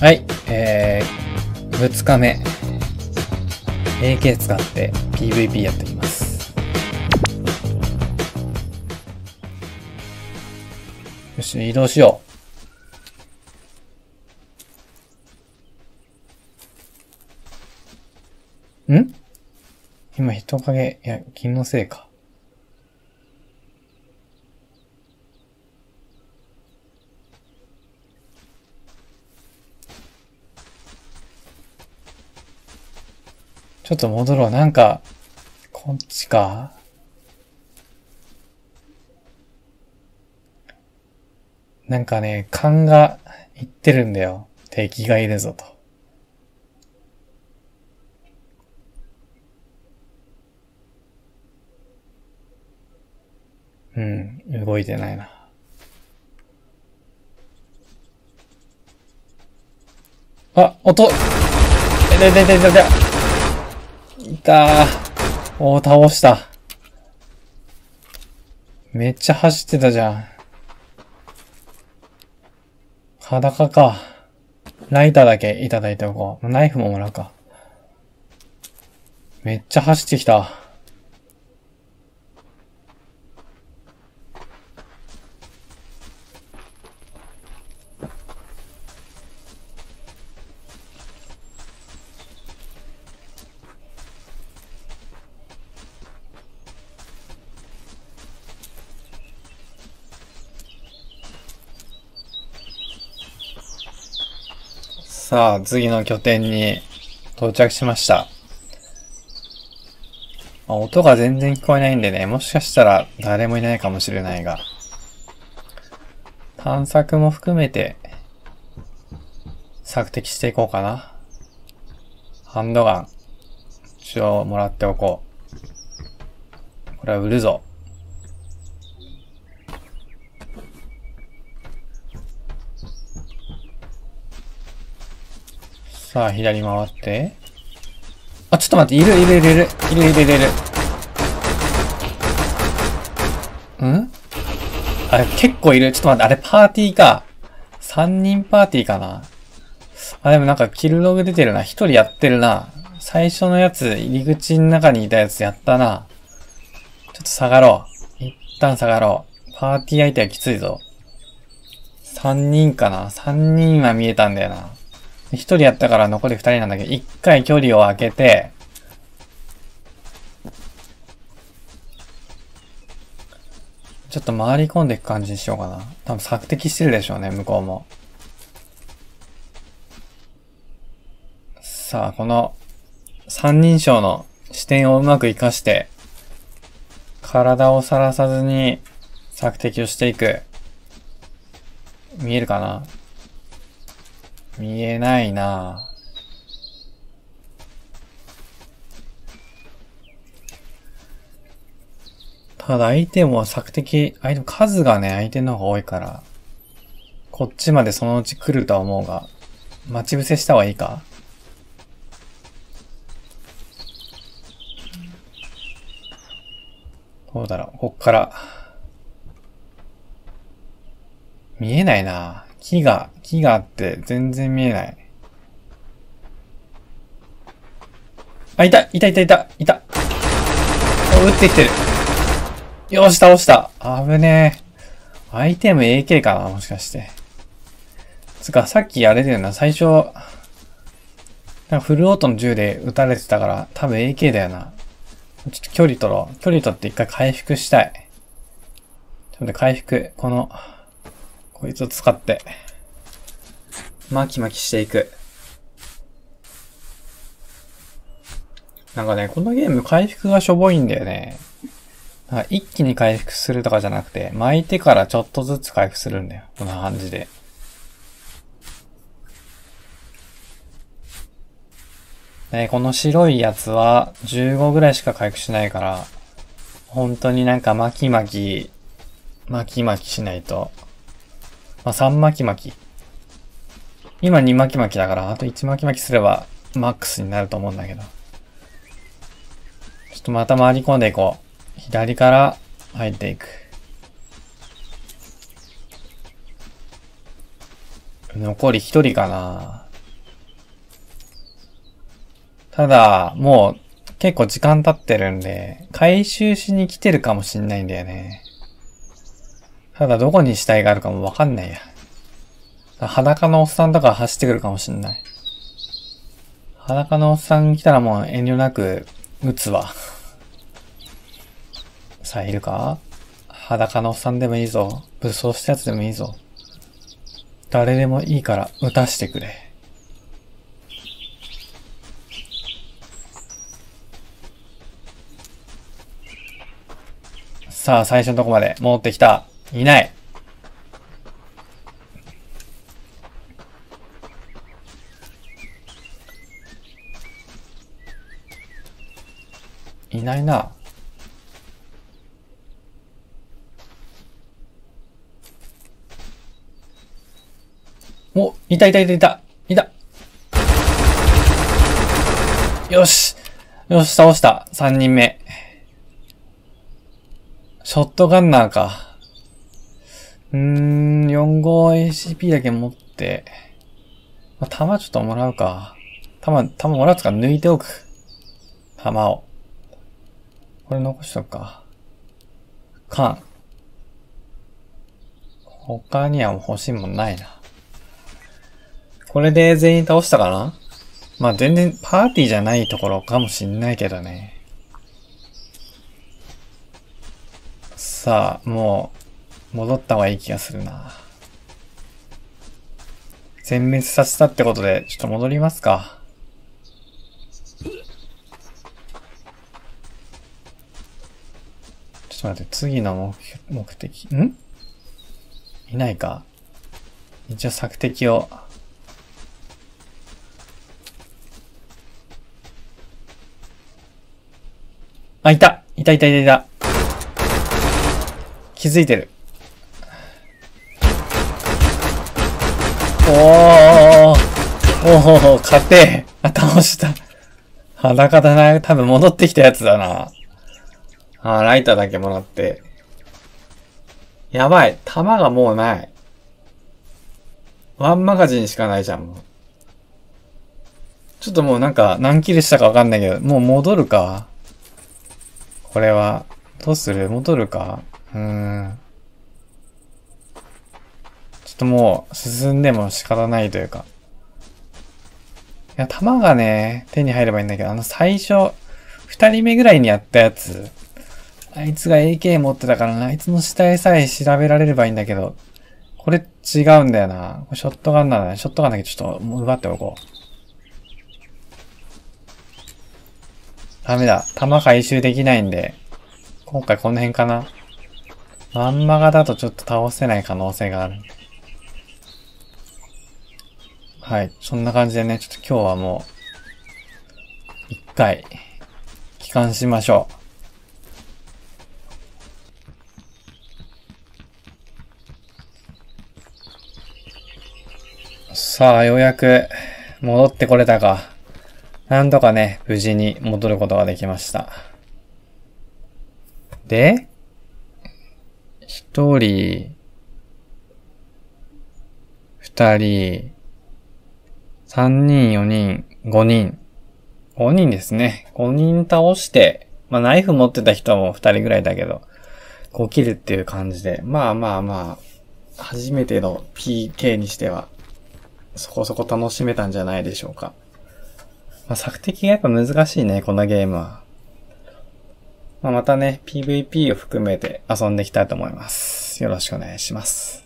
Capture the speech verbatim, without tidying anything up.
はい、えー、ふつかめ エーケー 使って ピーブイピー やっていきます。よし、移動しよう。ん？今人影、いや、気のせいか。ちょっと戻ろう。なんか、こっちか。なんかね、勘が言ってるんだよ。敵がいるぞと。うん、動いてないな。あ、音！いたいたいたいたいた。いたー。おー、倒した。めっちゃ走ってたじゃん。裸か。ライターだけいただいておこう。ナイフももらうか。めっちゃ走ってきた。さあ、次の拠点に到着しました。まあ、音が全然聞こえないんでね、もしかしたら誰もいないかもしれないが。探索も含めて、索敵していこうかな。ハンドガン。一応もらっておこう。これは売るぞ。さあ、左回って。あ、ちょっと待って、いるいるいるいる。いるいるいるいる。ん？あれ、結構いる。ちょっと待って、あれパーティーか。さんにんパーティーかな。あ、でもなんかキルログ出てるな。ひとりやってるな。最初のやつ、入り口の中にいたやつやったな。ちょっと下がろう。一旦下がろう。パーティー相手はきついぞ。さんにんかな。さんにんは見えたんだよな。ひとりやったから残りふたりなんだけど、いっかい距離を空けて、ちょっと回り込んでいく感じにしようかな。多分索敵してるでしょうね、向こうも。さあ、この三人称の視点をうまく活かして、体をさらさずに索敵をしていく。見えるかな？見えないな。ただ相手も索敵、相手も数がね、相手の方が多いから、こっちまでそのうち来るとは思うが、待ち伏せした方がいいか？どうだろう、こっから。見えないな。木が、木があって全然見えない。あ、いたいたいたいたいた。撃ってきてる。よし、倒した。危ねえ。アイテム エーケー かなもしかして。つか、さっきあれだよな、最初、なんかフルオートの銃で撃たれてたから、多分 エーケー だよな。ちょっと距離取ろう。距離取って一回回復したい。ちょっと待って、回復。この、こいつを使って、巻き巻きしていく。なんかね、このゲーム回復がしょぼいんだよね。なんか一気に回復するとかじゃなくて、巻いてからちょっとずつ回復するんだよ。こんな感じで。ね、この白いやつはじゅうごぐらいしか回復しないから、本当になんか巻き巻き、巻き巻きしないと。まあ、さん巻き巻き。今に巻き巻きだから、あといち巻き巻きすればマックスになると思うんだけど。ちょっとまた回り込んでいこう。左から入っていく。残りひとりかな。 ただ、もう結構時間経ってるんで、回収しに来てるかもしんないんだよね。ただどこに死体があるかもわかんないや。裸のおっさんとか走ってくるかもしんない。裸のおっさん来たらもう遠慮なく撃つわ。さあ、いるか？裸のおっさんでもいいぞ。武装したやつでもいいぞ。誰でもいいから撃たしてくれ。さあ、最初のとこまで戻ってきた。いない。いないな。お、いたいたいたいた。いた。よし。よし、倒した。さんにんめ。ショットガンナーか。うーん、よんじゅうごエーシーピー だけ持って。まあ、弾ちょっともらうか。弾、弾もらうつか抜いておく。弾を。これ残しとくか。缶。他には欲しいもんないな。これで全員倒したかな？まあ全然パーティーじゃないところかもしんないけどね。さあ、もう戻った方がいい気がするな。全滅させたってことでちょっと戻りますか。ちょっと待って、次の目、目的、ん？いないか。一応索敵を。あ、いたいたいたいたいた。気づいてる。おーおーおー、勝てー。あ、倒した。裸だな。多分戻ってきたやつだな。あー、ライターだけもらって。やばい。弾がもうない。ワンマガジンしかないじゃん、もう。ちょっともうなんか何キルしたかわかんないけど、もう戻るか。これは、どうする？戻るか？うーん。ちょっともう進んでも仕方ないというか。いや、弾がね、手に入ればいいんだけど、あの最初、二人目ぐらいにやったやつ、あいつが エーケー 持ってたからな、あいつの死体さえ調べられればいいんだけど、これ違うんだよな。ショットガンなんだね。ショットガンだけちょっと奪っておこう。ダメだ。弾回収できないんで、今回この辺かな。ワンマガだとちょっと倒せない可能性がある。はい。そんな感じでね、ちょっと今日はもう、一回、帰還しましょう。さあ、ようやく、戻ってこれたか。なんとかね、無事に戻ることができました。で、一人、二人、三人、四人、五人。五人ですね。五人倒して、まあナイフ持ってた人も二人ぐらいだけど、こう切るっていう感じで、まあまあまあ、初めての ピーケー にしては、そこそこ楽しめたんじゃないでしょうか。まあ、索敵がやっぱ難しいね、このゲームは。まあ、またね、ピーブイピー を含めて遊んでいきたいと思います。よろしくお願いします。